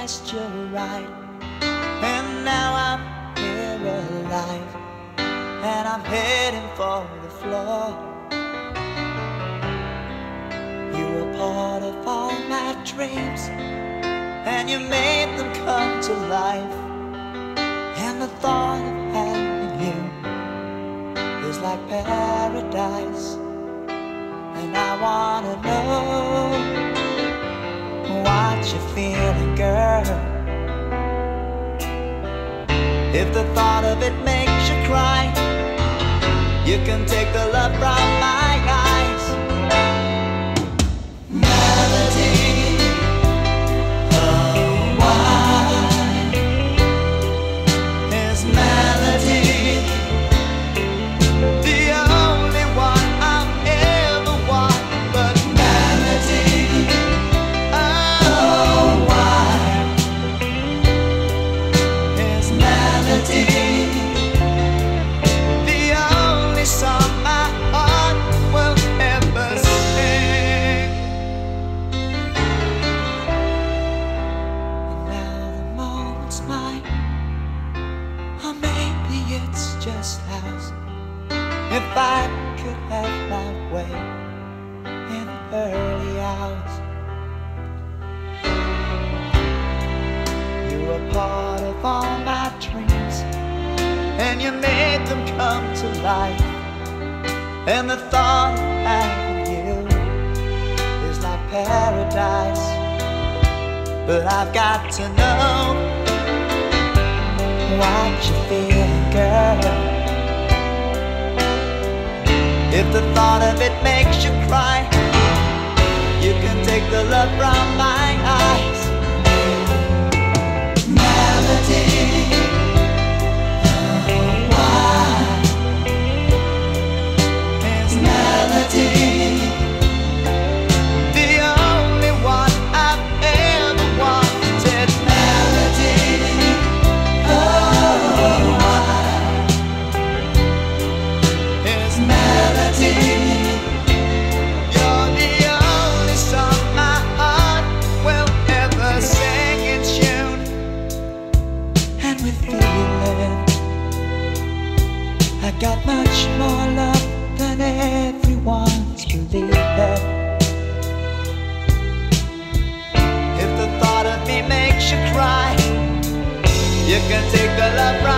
guessed you're right, and now I'm here alive, and I'm heading for the floor. You were part of all my dreams, and you made them come to life. And the thought of having you is like paradise. And I wanna know what you're feeling, girl. If the thought of it makes you cry, you can take the love from my eyes. Melody, oh why is melody the only one I've ever want? But melody, oh why is melody the only song my heart will ever sing? And now the moment's mine, or maybe it's just ours. If I could have my way in the early hours. You were part of all my dreams, and you made them come to life. And the thought of having you is like paradise. But I've got to know what you're feeling, girl. If the thought of it makes you cry, you can take the love from my eyes. Melody, oh why is melody the only one I've ever wanted? Melody, oh why is melody? You're the only song my heart will ever sing in tune. And with feeling, I got much more love than everyone's believing. If the thought of me makes you cry, you can take the love right.